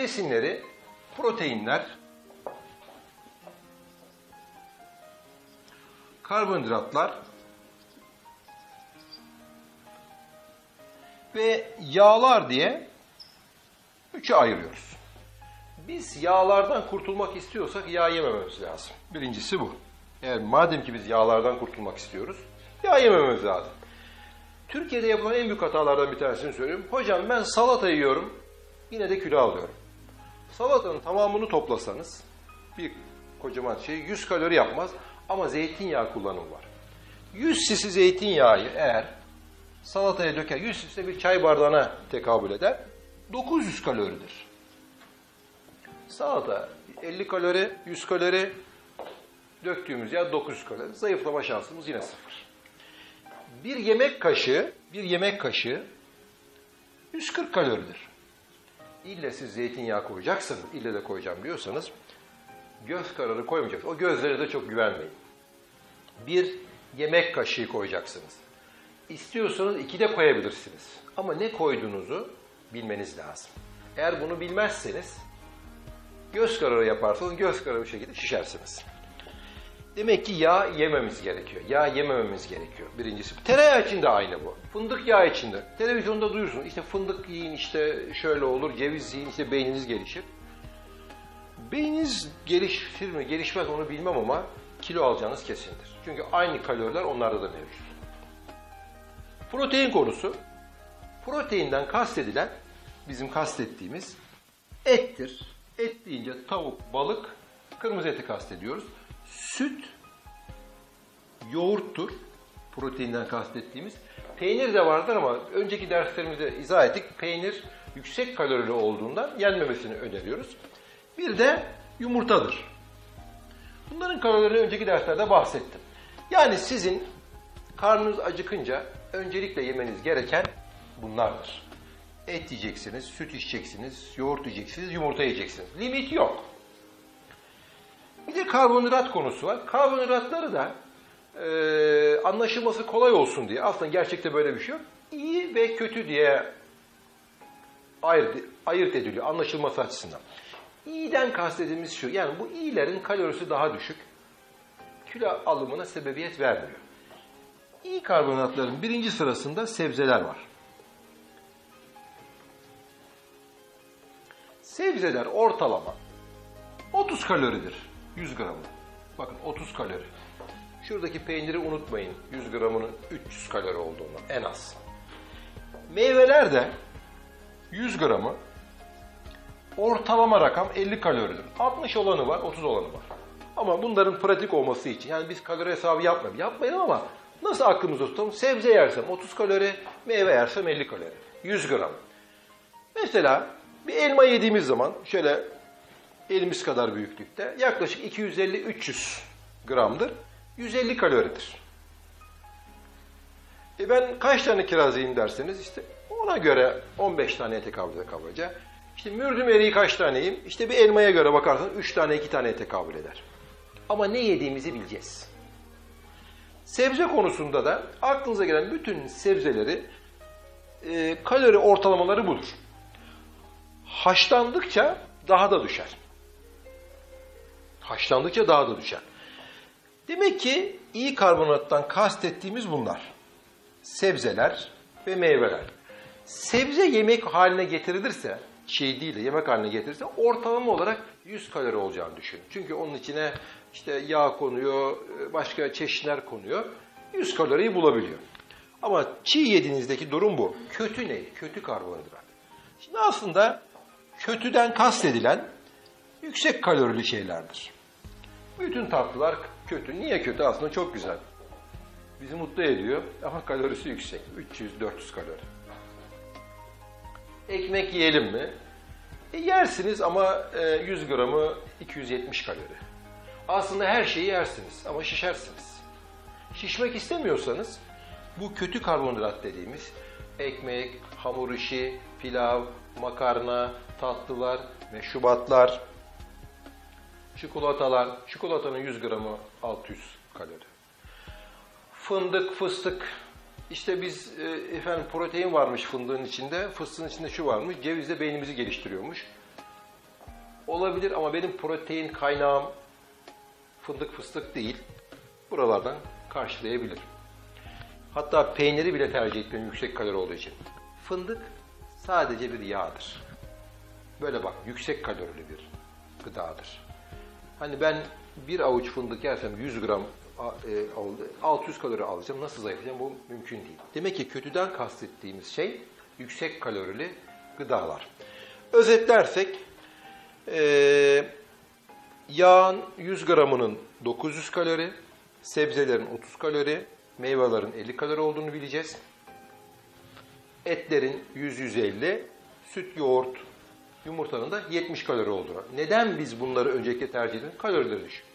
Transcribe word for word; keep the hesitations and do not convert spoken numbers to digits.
besinleri proteinler, karbonhidratlar ve yağlar diye üçe ayırıyoruz. Biz yağlardan kurtulmak istiyorsak yağ yemememiz lazım. Birincisi bu. Eğer madem ki biz yağlardan kurtulmak istiyoruz, yağ yemememiz lazım. Türkiye'de yapılan en büyük hatalardan bir tanesini söylüyorum. Hocam ben salata yiyorum, yine de kilo alıyorum. Salatanın tamamını toplasanız, bir kocaman şey yüz kalori yapmaz ama zeytinyağı kullanımı var. yüz sisi zeytinyağı eğer salataya döker, yüz sisi bir çay bardağına tekabül eder, dokuz yüz kaloridir. Salata elli kalori, yüz kalori, döktüğümüz yağ dokuz yüz kalori. Zayıflama şansımız yine sıfır. Bir yemek kaşığı, bir yemek kaşığı yüz kırk kaloridir. İlle siz zeytinyağı koyacaksınız, ille de koyacağım diyorsanız göz kararı koymayacaksınız. O gözlere de çok güvenmeyin. Bir yemek kaşığı koyacaksınız. İstiyorsanız iki de koyabilirsiniz. Ama ne koyduğunuzu bilmeniz lazım. Eğer bunu bilmezseniz göz kararı yaparsanız göz kararı bir şekilde şişersiniz. Demek ki yağ yememiz gerekiyor. Yağ yemememiz gerekiyor. Birincisi. Tereyağı için de aynı bu. Fındık yağı için de. Televizyonda duyursunuz. İşte fındık yiyin, işte şöyle olur, ceviz yiyin, işte beyniniz gelişir. Beyniniz gelişir mi, gelişmez onu bilmem ama kilo alacağınız kesindir. Çünkü aynı kaloriler onlarda da mevcut. Protein konusu. Proteinden kastedilen, bizim kastettiğimiz ettir. Et deyince tavuk, balık, kırmızı eti kastediyoruz. Süt, yoğurttur proteinden kastettiğimiz. Peynir de vardır ama önceki derslerimizde izah ettik. Peynir yüksek kalorili olduğundan yenmemesini öneriyoruz. Bir de yumurtadır. Bunların kalorilerini önceki derslerde bahsettim. Yani sizin karnınız acıkınca öncelikle yemeniz gereken bunlardır. Et yiyeceksiniz, süt içeceksiniz, yoğurt yiyeceksiniz, yumurta yiyeceksiniz. Limit yok. Bir de karbonhidrat konusu var. Karbonhidratları da e, anlaşılması kolay olsun diye, aslında gerçekte böyle bir şey yok, İyi ve kötü diye ayırt, ayırt ediliyor anlaşılması açısından. İyiden kastedildiğimiz şu, yani bu iyilerin kalorisi daha düşük, kilo alımına sebebiyet vermiyor. İyi karbonhidratların birinci sırasında sebzeler var. Sebzeler ortalama otuz kaloridir yüz gramı. Bakın otuz kalori. Şuradaki peyniri unutmayın. yüz gramının üç yüz kalori olduğunu en az. Meyveler de yüz gramı ortalama rakam elli kaloridir. altmış olanı var, otuz olanı var. Ama bunların pratik olması için, yani biz kalori hesabı yapmayalım. Yapmayalım ama nasıl aklımızda tutalım? Sebze yersem otuz kalori, meyve yersem elli kalori. yüz gram. Mesela bir elma yediğimiz zaman şöyle elimiz kadar büyüklükte yaklaşık iki yüz elli üç yüz gramdır. yüz elli kaloridir. E ben kaç tane kiraz yiyeyim derseniz işte ona göre on beş taneye tekabül eder kabaca. İşte mürdüm eriği kaç tane yiyeyim? İşte bir elmaya göre bakarsanız üç tane iki taneye tekabül eder. Ama ne yediğimizi bileceğiz. Sebze konusunda da aklınıza gelen bütün sebzeleri e, kalori ortalamaları budur. Haşlandıkça daha da düşer. Haşlandıkça daha da düşer. Demek ki iyi karbonhidrattan kastettiğimiz bunlar. Sebzeler ve meyveler. Sebze yemek haline getirilirse, şey değil de yemek haline getirirse ortalama olarak yüz kalori olacağını düşünün. Çünkü onun içine işte yağ konuyor, başka çeşitler konuyor. yüz kaloriyi bulabiliyor. Ama çiğ yediğinizdeki durum bu. Kötü ne? Kötü karbonhidrat. Şimdi aslında kötüden kastedilen yüksek kalorili şeylerdir. Bütün tatlılar kötü. Niye kötü? Aslında çok güzel. Bizi mutlu ediyor ama kalorisi yüksek. üç yüz dört yüz kalori. Ekmek yiyelim mi? E yersiniz ama yüz gramı iki yüz yetmiş kalori. Aslında her şeyi yersiniz ama şişersiniz. Şişmek istemiyorsanız bu kötü karbonhidrat dediğimiz ekmek, hamur işi, pilav, makarna, tatlılar, meşrubatlar, çikolatalar, çikolatanın yüz gramı altı yüz kalori. Fındık, fıstık, işte biz e, efendim protein varmış fındığın içinde, fıstığın içinde şu varmış, ceviz de beynimizi geliştiriyormuş. olabilir ama benim protein kaynağım fındık fıstık değil. Buralardan karşılayabilir. Hatta peyniri bile tercih etmiyorum yüksek kalori olduğu için. Fındık sadece bir yağdır. Böyle bak, yüksek kalorili bir gıdadır. Hani ben bir avuç fındık yersem yüz gram altı yüz kalori alacağım. Nasıl zayıflayacağım? Bu mümkün değil. Demek ki kötüden kastettiğimiz şey yüksek kalorili gıdalar. Özetlersek ee, yağın yüz gramının dokuz yüz kalori, sebzelerin otuz kalori, meyvelerin elli kalori olduğunu bileceğiz. Etlerin yüz yüz elli, süt, yoğurt, yumurtanın da yetmiş kalori olduğunu. Neden biz bunları öncelikle tercih edelim? Kalorileri düşük.